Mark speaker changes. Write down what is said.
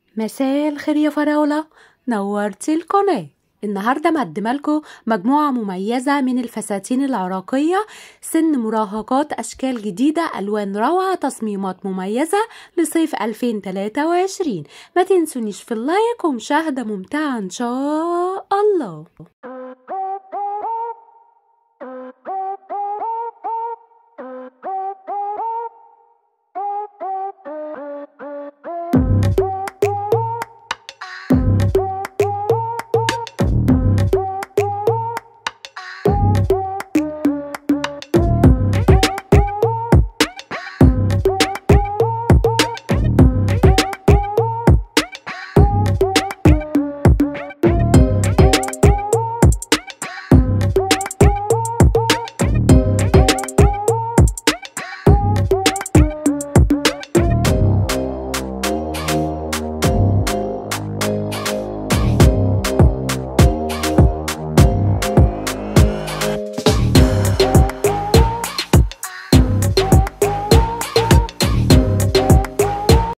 Speaker 1: مساء الخير يا فراولة، نورتي القناة. النهاردة مقدمة لكم مجموعة مميزة من الفساتين العراقية، سن مراهقات، أشكال جديدة، ألوان روعة، تصميمات مميزة لصيف 2023. ما تنسونيش في اللايك ومشاهدة ممتعة إن شاء الله.